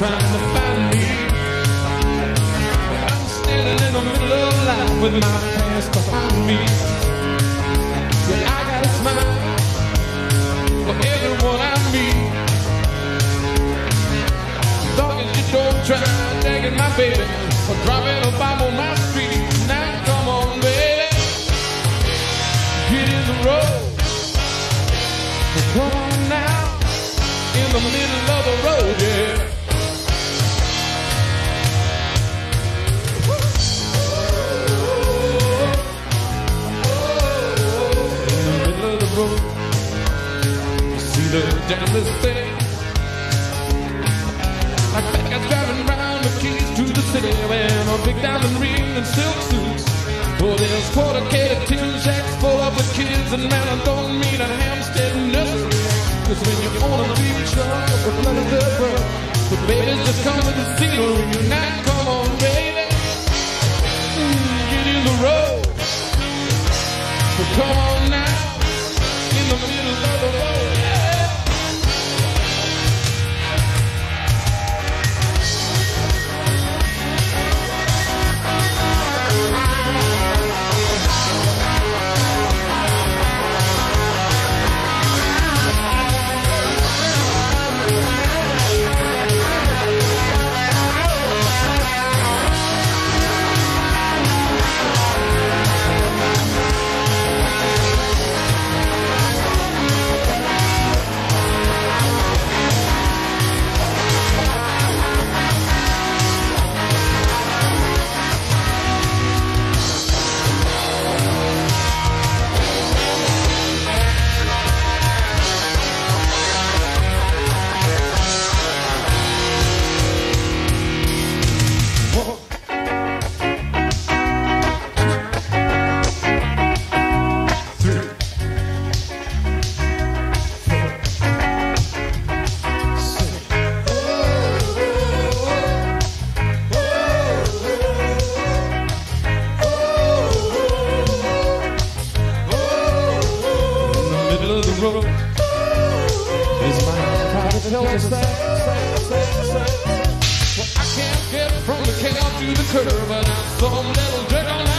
trying to find me. I'm standing in the middle of life with my past behind me. Yeah, I got a smile for everyone I meet. As long as you don't try taking my baby or dropping a bomb on my street. Now come on, baby, get in the road. Come on now, in the middle of the road, yeah. In the middle of the road, you see the gentleman's thing. Like that guy's driving around with keys to the city, wearing a big diamond ring and silk suits. Oh, there's quarter-cated tin shacks full up with kids, and man, I don't mean a Hampstead nursery. Cause when you're on a beach, you're a blood of the world. But baby, just come with the scenery. Now come on, baby, get in the road. So come on now, in the middle of the road. Well, I can't get from the chaos to the curve, but I'm some little jerk on